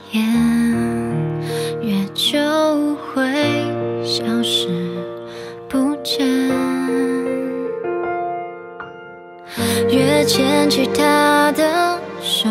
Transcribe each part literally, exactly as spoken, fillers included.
眼，月就会消失不见。越牵起他的手，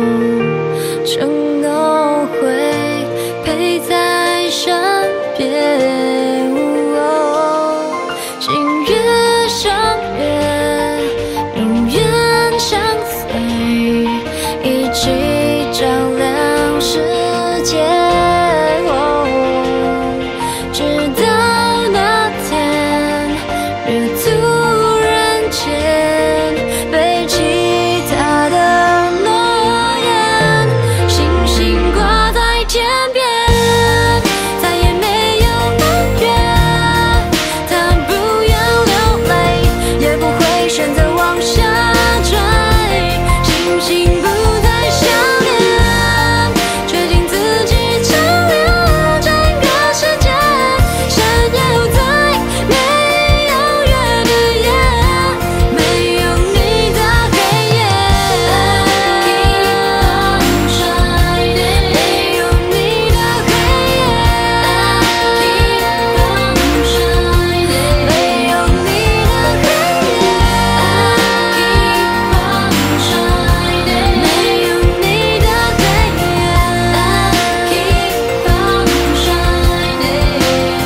承诺会陪在身边。哦，心越相约，永远相随，一起照亮世界。哦，直到那天，越突然间背弃他的诺言，星星挂在天边，再也没有满月。他不要流泪，也不会选择往下坠。星星不再想念，决定自己照亮整个世界。闪耀在没有月的夜，没有你的黑夜。Keep on shining， 没有你的黑夜。Keep on shining， 没有你的黑夜。Keep on shining， 没有你的黑夜。Keep on shining。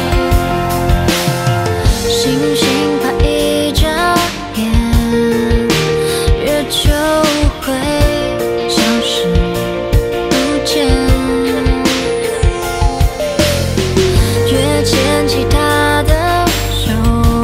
星星怕一眨眼，月就会消失不见。越牵起他的手，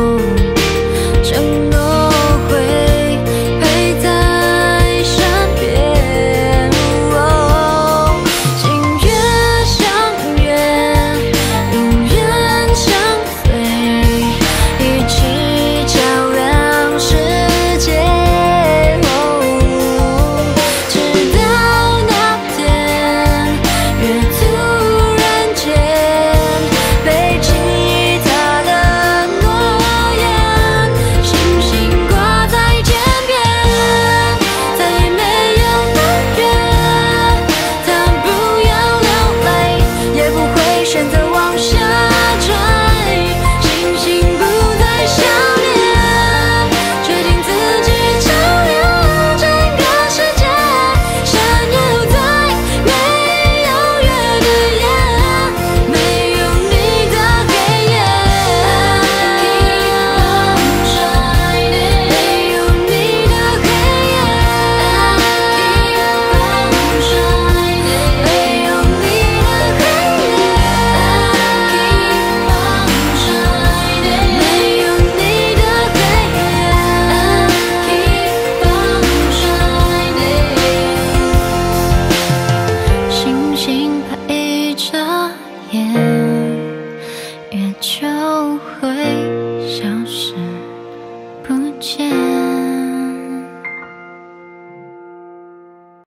承诺会陪在身边。哦，心越相约，永远相随，一起照亮世界。哦，直到那天，越突然间背弃他的诺言，星星挂在天边，再也没有满月。他不要流泪，也不会选择往下坠。星星不再想念，决定自己照亮整个世界。闪耀在没有月的夜，没有你的黑夜。Keep on shining， 没有你的黑夜。Keep on shining， 没有你的黑夜。Keep on shining， 没有你的黑夜。Keep on shining， 星星怕一眨眼。